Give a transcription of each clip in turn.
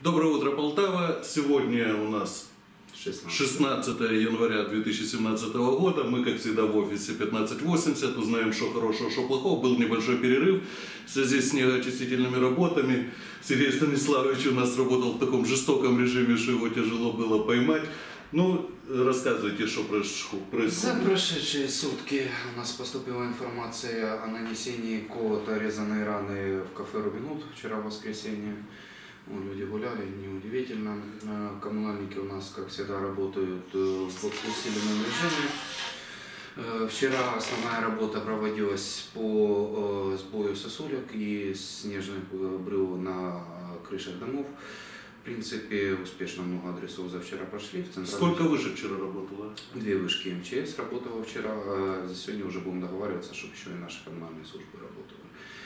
Доброе утро, Полтава. Сегодня у нас 16 января 2017 года. Мы, как всегда, в офисе 1580. Узнаем, что хорошего, что плохого. Был небольшой перерыв в связи с снегоочистительными работами. Сергей Станиславович у нас работал в таком жестоком режиме, что его тяжело было поймать. Ну, рассказывайте, что происходит. За прошедшие сутки у нас поступила информация о нанесении какого-то резаной раны в кафе «Рубин Худ» вчера в воскресенье. Люди гуляли, неудивительно. Коммунальники у нас, как всегда, работают в усиленном режиме. Вчера основная работа проводилась по сбою сосулек и снежных брызг на крышах домов. В принципе, успешно много адресов за вчера прошли. Сколько вышек вчера работало? 2 вышки МЧС работало вчера. За сегодня уже будем договариваться, чтобы еще и наши коммунальные службы работали.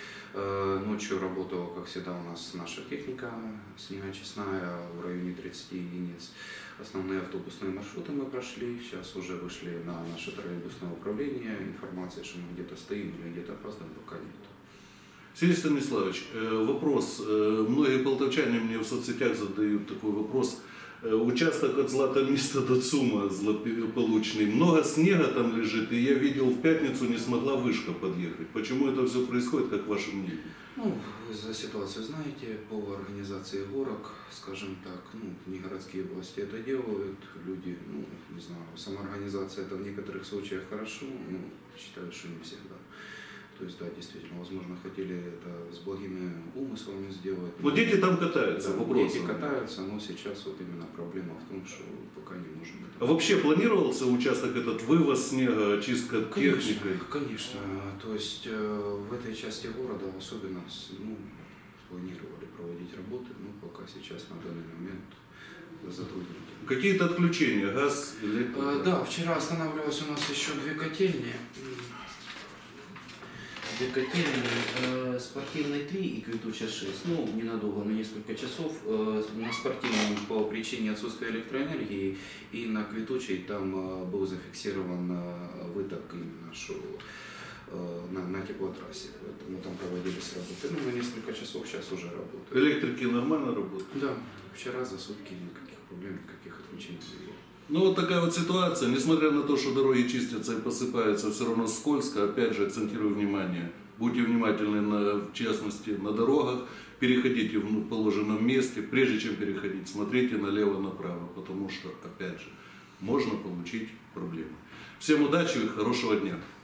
Ночью работала, как всегда, у нас наша техника снегоочистная в районе 30 единиц. Основные автобусные маршруты мы прошли. Сейчас уже вышли на наше троллейбусное управление. Информация, что мы где-то стоим или где-то опаздываем, пока нет. Сергей Станиславович, вопрос. Многие полтавчане мне в соцсетях задают такой вопрос. Участок от Златомиста до ЦУМа злополучный. Много снега там лежит, и я видел, в пятницу не смогла вышка подъехать. Почему это все происходит, как ваше мнение? Ну, вы за ситуацию знаете, по организации горок, скажем так, не городские власти это делают, люди, не знаю, самоорганизация это в некоторых случаях хорошо, но считаю, что не всегда. То есть, да, действительно, возможно, хотели это с благими умыслами сделать. Но дети там катаются, да, вопрос. Дети катаются, но сейчас вот именно проблема в том, что пока не можем. А вообще планировался участок этот вывоз снега, очистка техникой? Конечно. То есть в этой части города особенно планировали проводить работы, но пока сейчас на данный момент затруднительно. Какие-то отключения, газ, электрика? Да, вчера останавливалось у нас еще 2 котельни. Спортивной 3 и Квитуча 6. Ненадолго, на несколько часов. На спортивном по причине отсутствия электроэнергии и на Квитучей там был зафиксирован выток именно на теплотрассе. Поэтому там проводились работы. На несколько часов сейчас уже работают. Электрики нормально работают? Да, вчера за сутки никаких проблем, никаких отключений не было. Ну вот такая вот ситуация, несмотря на то, что дороги чистятся и посыпаются, все равно скользко. Опять же, акцентирую внимание, будьте внимательны, в частности, на дорогах, переходите в положенном месте, прежде чем переходить, смотрите налево-направо, потому что, опять же, можно получить проблемы. Всем удачи и хорошего дня!